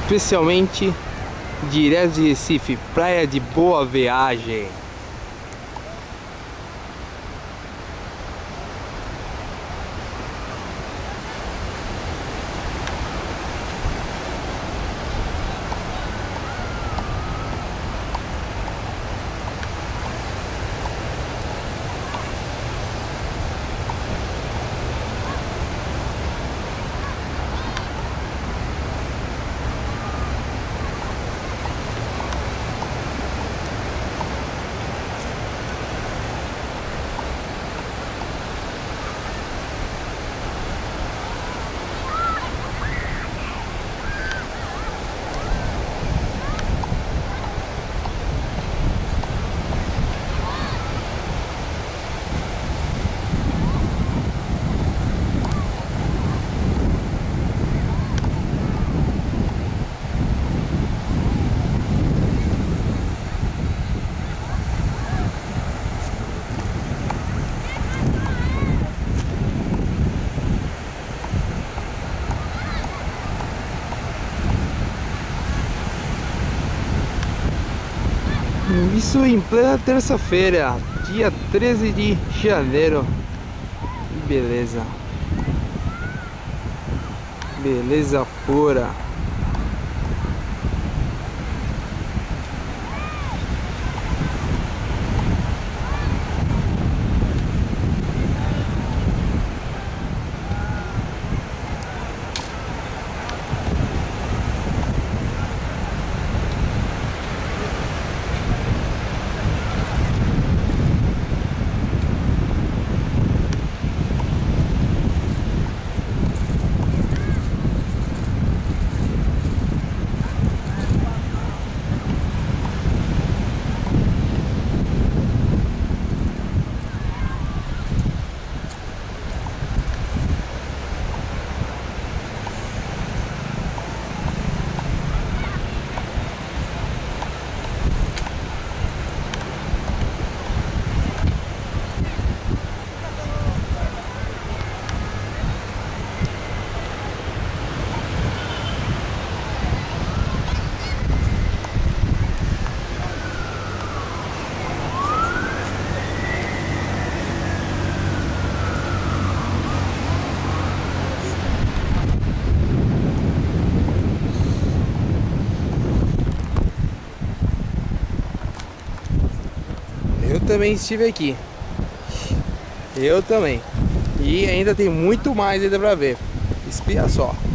especialmente direto de Recife, praia de Boa Viagem. Isso em plena terça-feira, dia 13 de janeiro. Que beleza. Beleza pura. Eu também estive aqui. Eu também. E ainda tem muito mais ainda pra ver. Espia só.